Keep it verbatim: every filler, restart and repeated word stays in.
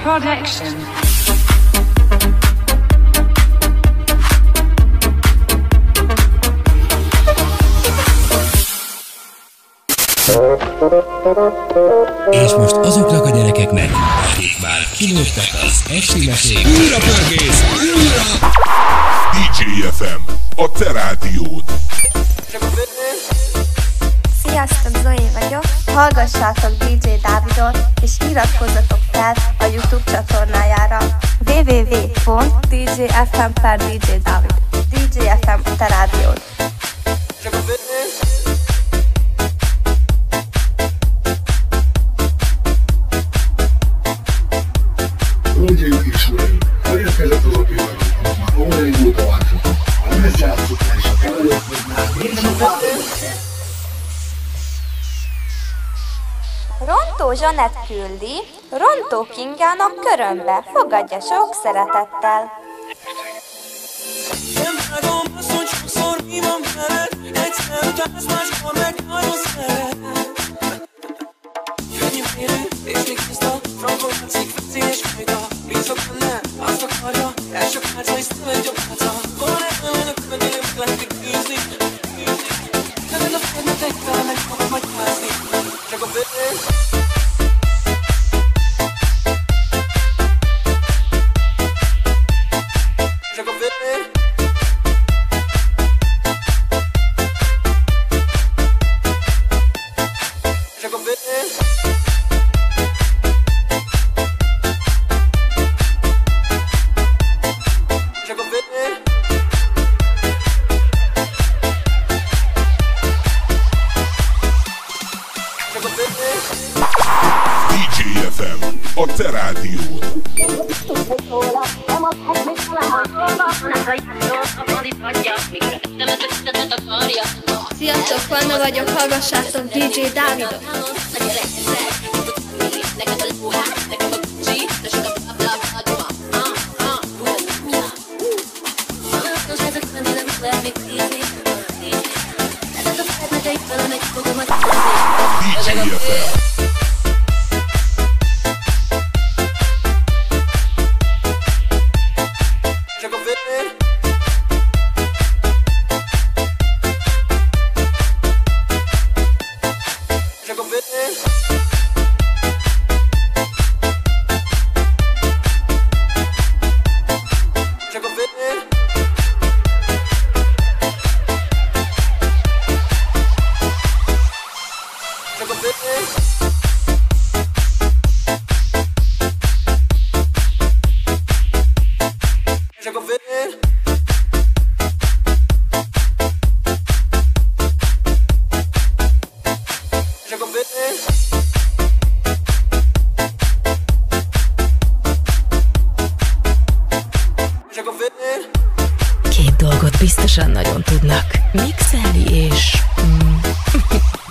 Production. És most azoknak a gyerekeknek, akik már kinőttek az esti mesék. Újra pörgész! Újra! dé dzsé ef em, a te rádiód. Sziasztok, Zoé vagyok. Hallgassátok dé dzsé Dávidot, és iratkozzatok fel a YouTube csatornájára double-u double-u double-u pont dé dzsé ef em per dé dzsé Dávid. dé dzsé ef em, a te rádiód. Hölgyeim és uraim, elérkezett az a pillanat, amikor már óráig óta vártatok. A lemezjátszóknál és a felelőttöknál nincs a Rontó Zsanett küldi Rontó Kingának körömbe. Fogadja sok szeretettel. Nem vágom azt, hogy sokszor mi van veled. Egyszer utálsz, máskor meg nagyon szeret. Könnyű félő, és még tiszta. Frankon látszik, feszélyes fajta. Bízok benne, azt akarja. Első párca és szemed jobb hátra. Hol nem olyan a könnyű, lehet űzni. Neved a fedmet egy vele, meg fogod majd házni. Csak a bőr. dé dzsé ef em, a te rádiód. Sziasztok, Panna vagyok, hallgassátok dé dzsé Dávidot. dé dzsé ef em. Két dolgot biztosan nagyon tudnak. Mixelni és... Mm,